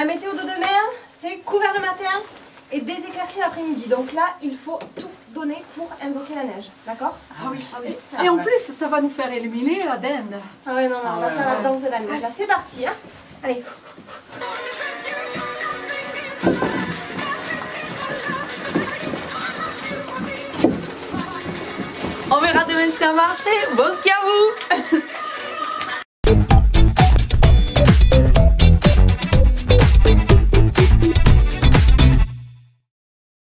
La météo de demain, c'est couvert le matin et des éclaircies l'après-midi. Donc là, il faut tout donner pour invoquer la neige. D'accord? Ah oui, ah oui. Et en plus, ça va nous faire éliminer la dinde. Ah ouais, non, non, on va faire la danse de la neige. Là, c'est parti. Hein. Allez. On verra demain si ça a marché. Bon ski à vous.